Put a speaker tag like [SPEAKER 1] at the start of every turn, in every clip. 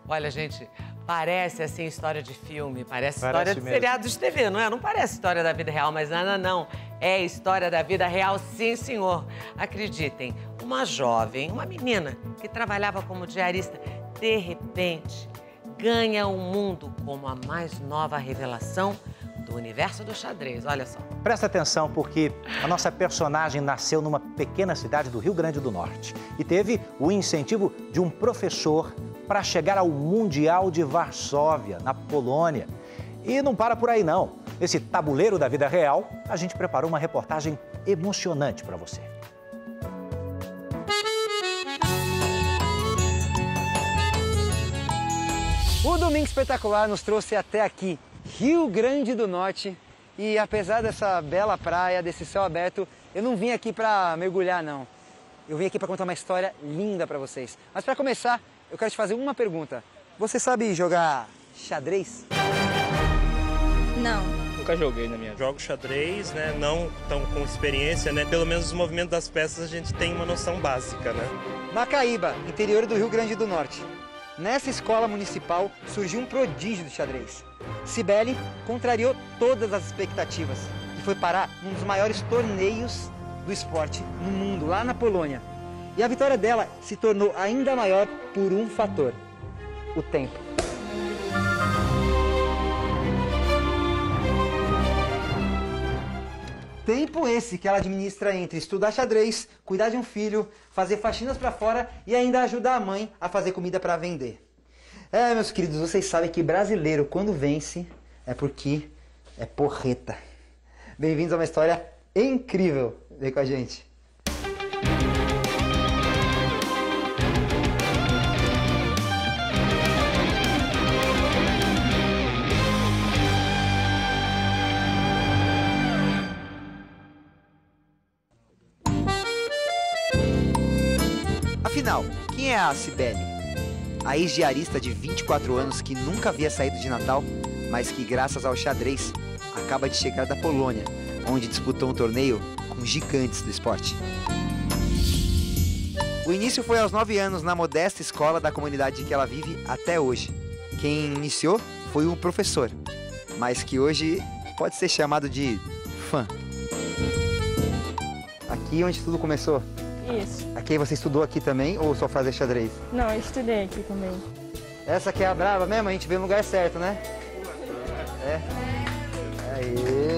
[SPEAKER 1] Olha, gente, parece assim história de filme, parece história de
[SPEAKER 2] mesmo.
[SPEAKER 1] seriado de TV, não é? Não parece história da vida real, mas não. É história da vida real, sim, senhor. Acreditem, uma jovem, uma menina que trabalhava como diarista, de repente, ganha o mundo como a mais nova revelação do universo do xadrez, olha só.
[SPEAKER 2] Presta atenção, porque a nossa personagem nasceu numa pequena cidade do Rio Grande do Norte e teve o incentivo de um professor para chegar ao Mundial de Varsóvia, na Polônia. E não para por aí, não. Nesse tabuleiro da vida real, a gente preparou uma reportagem emocionante para você.
[SPEAKER 3] O Domingo Espetacular nos trouxe até aqui, Rio Grande do Norte. E apesar dessa bela praia, desse céu aberto, eu não vim aqui para mergulhar, não. Eu vim aqui para contar uma história linda para vocês. Mas para começar, eu quero te fazer uma pergunta. Você sabe jogar xadrez?
[SPEAKER 4] Não.
[SPEAKER 5] Nunca joguei na minha vida. Jogo xadrez, né? Não tão com experiência, né? Pelo menos os movimentos das peças a gente tem uma noção básica, né?
[SPEAKER 3] Macaíba, interior do Rio Grande do Norte. Nessa escola municipal surgiu um prodígio do xadrez. Cibele contrariou todas as expectativas e foi parar num dos maiores torneios do esporte no mundo, lá na Polônia. E a vitória dela se tornou ainda maior por um fator: o tempo. Tempo esse que ela administra entre estudar xadrez, cuidar de um filho, fazer faxinas para fora e ainda ajudar a mãe a fazer comida para vender. Meus queridos, vocês sabem que brasileiro, quando vence, é porque é porreta. Bem-vindos a uma história incrível. Vem com a gente. Afinal, quem é a Cibele? A ex-diarista de 24 anos que nunca havia saído de Natal, mas que, graças ao xadrez, acaba de chegar da Polônia, onde disputou um torneio com gigantes do esporte. O início foi aos 9 anos na modesta escola da comunidade que ela vive até hoje. Quem iniciou foi um professor, mas que hoje pode ser chamado de fã. Aqui onde tudo começou?
[SPEAKER 4] Isso.
[SPEAKER 3] Aqui você estudou aqui também ou só fazia xadrez?
[SPEAKER 4] Não, eu estudei aqui também.
[SPEAKER 3] Essa aqui é a brava mesmo? A gente vê no lugar certo, né? É. Aê!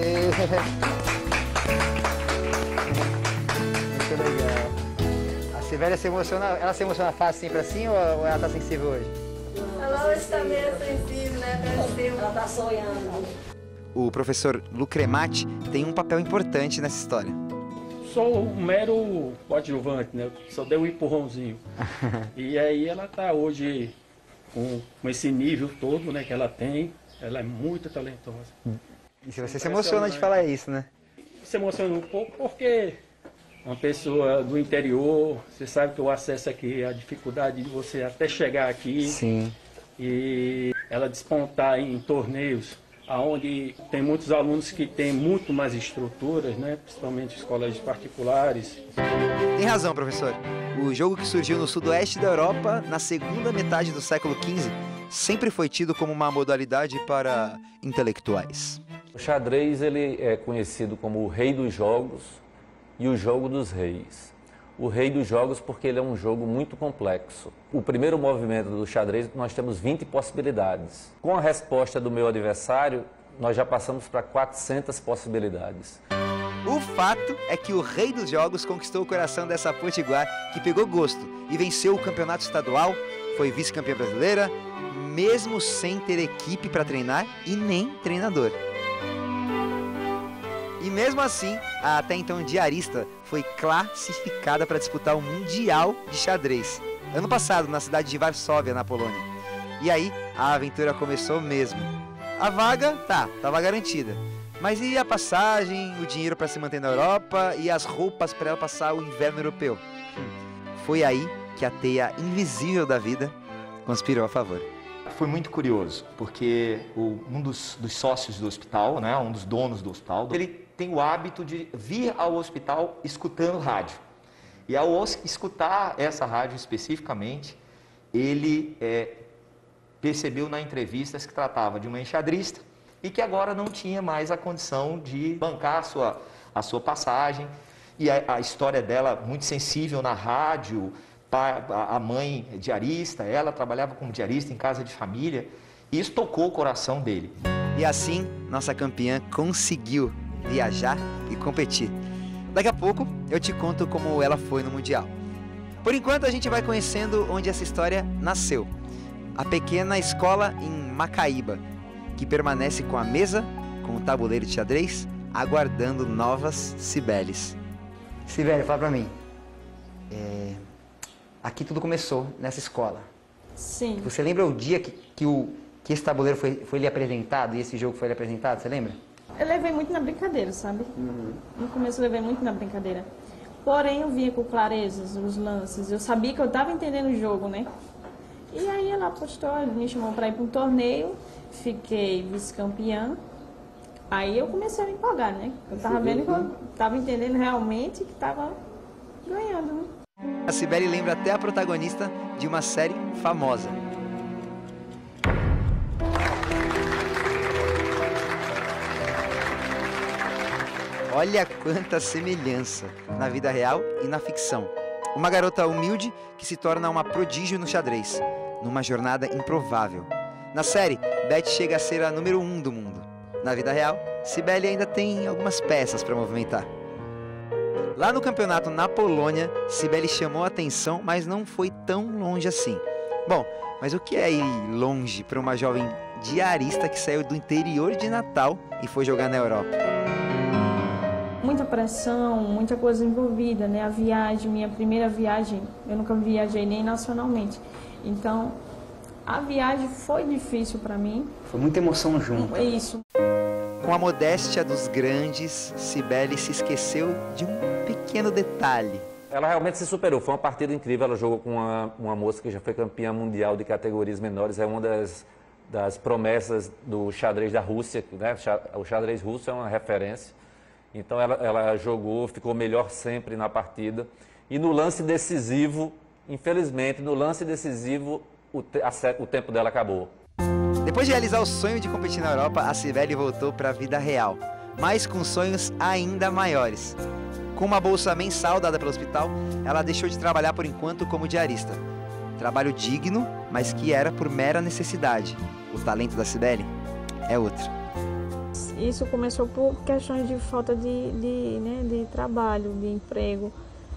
[SPEAKER 3] Muito legal. A Cibele ela se emociona fácil sempre assim ou ela tá sensível hoje?
[SPEAKER 6] Ela hoje tá meio sensível, né? Ela tá sonhando.
[SPEAKER 3] O professor Lucremati tem um papel importante nessa história.
[SPEAKER 7] Sou um mero coadjuvante, né? Só dei um empurrãozinho. E aí ela está hoje com esse nível todo, né, que ela tem. Ela é muito talentosa.
[SPEAKER 3] E você se emociona de falar isso, né?
[SPEAKER 7] Se emociona um pouco porque uma pessoa do interior, você sabe que o acesso aqui, a dificuldade de você até chegar aqui.
[SPEAKER 3] Sim.
[SPEAKER 7] E ela despontar em torneios onde tem muitos alunos que têm muito mais estruturas, né? Principalmente os colégios particulares.
[SPEAKER 3] Tem razão, professor. O jogo que surgiu no sudoeste da Europa, na segunda metade do século XV, sempre foi tido como uma modalidade para intelectuais.
[SPEAKER 8] O xadrez ele é conhecido como o rei dos jogos e o jogo dos reis. O rei dos jogos porque ele é um jogo muito complexo. O primeiro movimento do xadrez, nós temos 20 possibilidades. Com a resposta do meu adversário, nós já passamos para 400 possibilidades.
[SPEAKER 3] O fato é que o rei dos jogos conquistou o coração dessa potiguar que pegou gosto e venceu o campeonato estadual, foi vice-campeã brasileira, mesmo sem ter equipe para treinar e nem treinador. E mesmo assim, a até então diarista foi classificada para disputar o Mundial de Xadrez, ano passado na cidade de Varsóvia, na Polônia. E aí, a aventura começou mesmo. A vaga, estava garantida. Mas e a passagem, o dinheiro para se manter na Europa e as roupas para ela passar o inverno europeu? Foi aí que a teia invisível da vida conspirou a favor.
[SPEAKER 9] Foi muito curioso, porque um dos sócios do hospital, né, um dos donos do hospital, ele tem o hábito de vir ao hospital escutando rádio. E ao escutar essa rádio especificamente, ele percebeu na entrevista que tratava de uma enxadrista e que agora não tinha mais a condição de bancar a sua passagem. E a história dela, muito sensível na rádio, a mãe diarista, ela trabalhava como diarista em casa de família, e isso tocou o coração dele.
[SPEAKER 3] E assim, nossa campeã conseguiu viajar e competir. Daqui a pouco eu te conto como ela foi no Mundial. Por enquanto a gente vai conhecendo onde essa história nasceu. A pequena escola em Macaíba, que permanece com a mesa, com o tabuleiro de xadrez, aguardando novas Cibeles. Cibele, fala pra mim. Aqui tudo começou, nessa escola.
[SPEAKER 4] Sim.
[SPEAKER 3] Você lembra o dia que esse tabuleiro foi lhe apresentado e esse jogo foi lhe apresentado? Você lembra?
[SPEAKER 4] Eu levei muito na brincadeira, sabe? No começo eu levei muito na brincadeira. Porém, eu via com clareza os lances. Eu sabia que eu estava entendendo o jogo, né? E aí ela apostou, me chamou para ir para um torneio. Fiquei vice-campeã. Aí eu comecei a me empolgar, né? Eu estava vendo que eu estava entendendo realmente que estava ganhando, né?
[SPEAKER 3] A Cibele lembra até a protagonista de uma série famosa. Olha quanta semelhança na vida real e na ficção. Uma garota humilde que se torna uma prodígio no xadrez, numa jornada improvável. Na série, Beth chega a ser a número 1 do mundo. Na vida real, Cibele ainda tem algumas peças para movimentar. Lá no campeonato na Polônia, Cibele chamou a atenção, mas não foi tão longe assim. Bom, mas o que é ir longe para uma jovem diarista que saiu do interior de Natal e foi jogar na Europa?
[SPEAKER 4] Muita pressão, muita coisa envolvida, né? A viagem, minha primeira viagem, eu nunca viajei nem nacionalmente. Então, a viagem foi difícil para mim.
[SPEAKER 3] Foi muita emoção junto.
[SPEAKER 4] Isso.
[SPEAKER 3] Com a modéstia dos grandes, Cibele se esqueceu de um pequeno detalhe.
[SPEAKER 8] Ela realmente se superou, foi uma partida incrível, ela jogou com uma moça que já foi campeã mundial de categorias menores, é uma das promessas do xadrez da Rússia, né? O xadrez russo é uma referência. Então ela jogou, ficou melhor sempre na partida. E no lance decisivo, infelizmente, no lance decisivo, o tempo dela acabou.
[SPEAKER 3] Depois de realizar o sonho de competir na Europa, a Cibele voltou para a vida real, mas com sonhos ainda maiores. Com uma bolsa mensal dada pelo hospital, ela deixou de trabalhar por enquanto como diarista. Trabalho digno, mas que era por mera necessidade. O talento da Cibele é outro.
[SPEAKER 4] Isso começou por questões de falta de trabalho, de emprego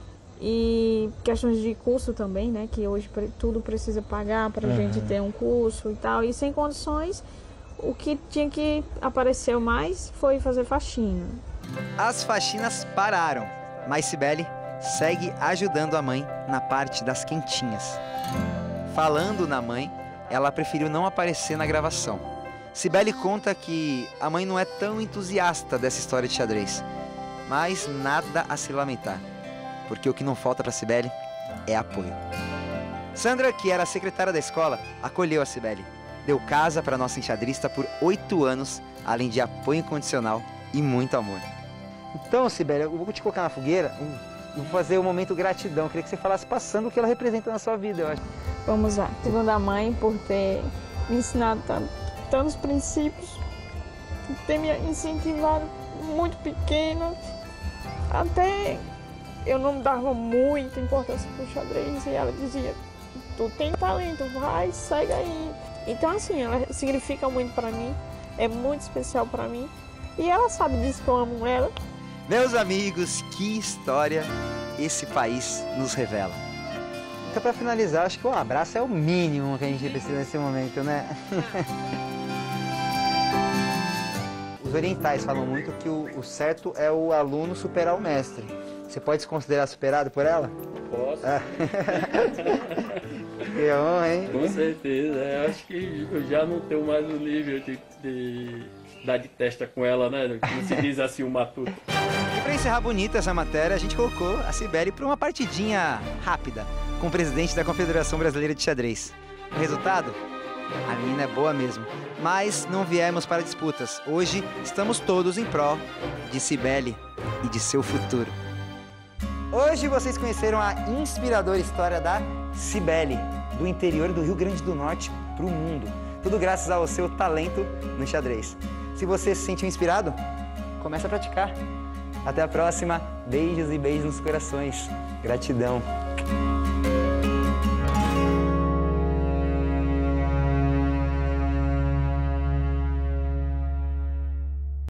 [SPEAKER 4] e questões de curso também, né? Que hoje tudo precisa pagar para a gente ter um curso e tal. E sem condições, o que tinha que aparecer mais foi fazer faxina.
[SPEAKER 3] As faxinas pararam, mas Cibele segue ajudando a mãe na parte das quentinhas. Falando na mãe, ela preferiu não aparecer na gravação. Cibele conta que a mãe não é tão entusiasta dessa história de xadrez, mas nada a se lamentar, porque o que não falta para Cibele é apoio. Sandra, que era a secretária da escola, acolheu a Cibele, deu casa para nossa enxadrista por 8 anos, além de apoio incondicional e muito amor. Então, Cibele, eu vou te colocar na fogueira e vou fazer o momento gratidão. Eu queria que você falasse passando o que ela representa na sua vida, eu acho.
[SPEAKER 4] Vamos lá. Segundo a mãe, por ter me ensinado tantos princípios, por ter me incentivado muito pequena. Até eu não dava muita importância pro xadrez e ela dizia: tu tem talento, vai, segue aí. Então, assim, ela significa muito para mim, é muito especial para mim e ela sabe disso, que eu amo ela.
[SPEAKER 3] Meus amigos, que história esse país nos revela. Então, para finalizar, acho que o abraço é o mínimo que a gente precisa nesse momento, né? Os orientais falam muito que o certo é o aluno superar o mestre. Você pode se considerar superado por ela?
[SPEAKER 7] Posso.
[SPEAKER 3] Que honra, hein?
[SPEAKER 7] Com certeza. Acho que eu já não tenho mais o nível de dar de testa com ela, né? Como se diz assim, o matuto.
[SPEAKER 3] E para encerrar bonita essa matéria, a gente colocou a Cibele para uma partidinha rápida com o presidente da Confederação Brasileira de Xadrez. O resultado? A menina é boa mesmo. Mas não viemos para disputas. Hoje estamos todos em pró de Cibele e de seu futuro. Hoje vocês conheceram a inspiradora história da Cibele. do interior do Rio Grande do Norte para o mundo. Tudo graças ao seu talento no xadrez. Se você se sentiu inspirado, comece a praticar. Até a próxima. Beijos e beijos nos corações. Gratidão.